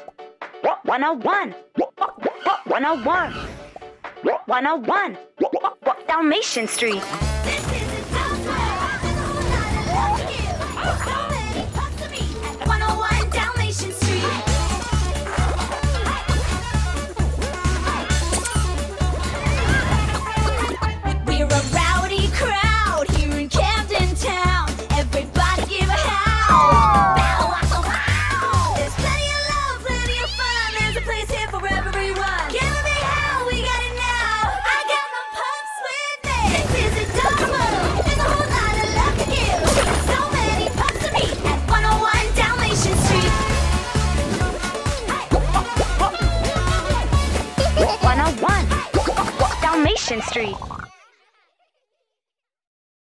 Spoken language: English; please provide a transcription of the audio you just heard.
101. 101. 101. Dalmatian Street. This is a tough world. There's a whole lot of love to give. So many pups to meet at 101 Dalmatian Street. We're a rowdy crowd here in Camden Town. Everybody give a howl. Bow, wow, wow. There's plenty of love, plenty of fun. There's a place here for everyone. Give a big howl, we got it now. I got my pups with me. This is a dog world. There's a whole lot of love to give. So many pups to meet at 101 Dalmatian Street. 101. Dalmatian Street.